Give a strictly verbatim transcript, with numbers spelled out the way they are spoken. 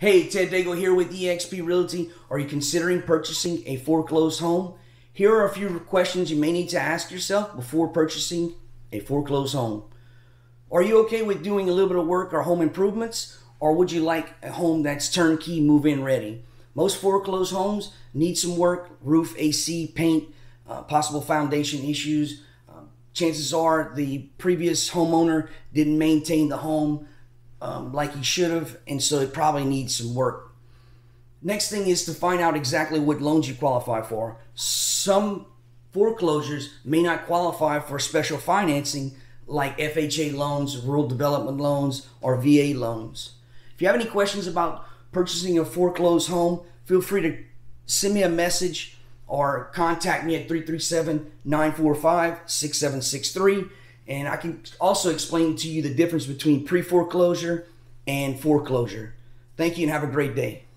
Hey, Ted Daigle here with E X P Realty. Are you considering purchasing a foreclosed home? Here are a few questions you may need to ask yourself before purchasing a foreclosed home. Are you okay with doing a little bit of work or home improvements? Or would you like a home that's turnkey, move-in ready? Most foreclosed homes need some work: roof, A C, paint, uh, possible foundation issues. Uh, chances are the previous homeowner didn't maintain the home Um, like he should have, and so it probably needs some work. Next thing is to find out exactly what loans you qualify for. Some foreclosures may not qualify for special financing like F H A loans, rural development loans, or V A loans. If you have any questions about purchasing a foreclosed home, feel free to send me a message or contact me at three three seven, nine four five, six seven six three. And I can also explain to you the difference between pre-foreclosure and foreclosure. Thank you and have a great day.